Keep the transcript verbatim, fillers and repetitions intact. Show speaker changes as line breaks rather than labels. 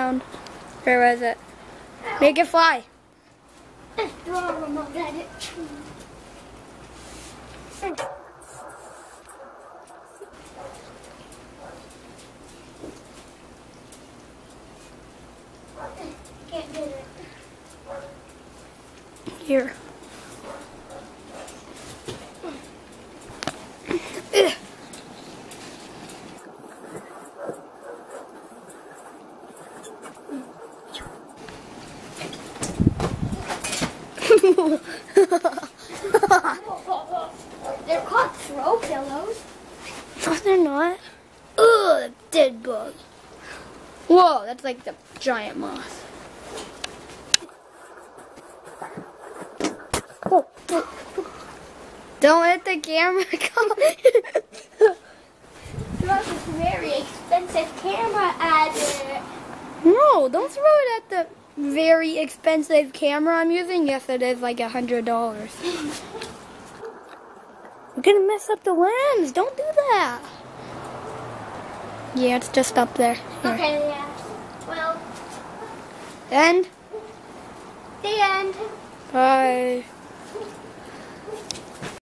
around. Where is it? Make it fly.
Throw them up at it. Can't do it.
Here.
They're called throw pillows.
No, they're not. Ugh, dead bug. Whoa, that's like the giant moth. Oh, oh. Don't hit the camera.
Throw this very expensive camera at it.
No, don't throw it at the very expensive camera I'm using. Yes, it is like a hundred dollars. We're gonna mess up the lens. Don't do that. Yeah, it's just up there. Here.
Okay, yeah. Well,
End.
the end.
Bye.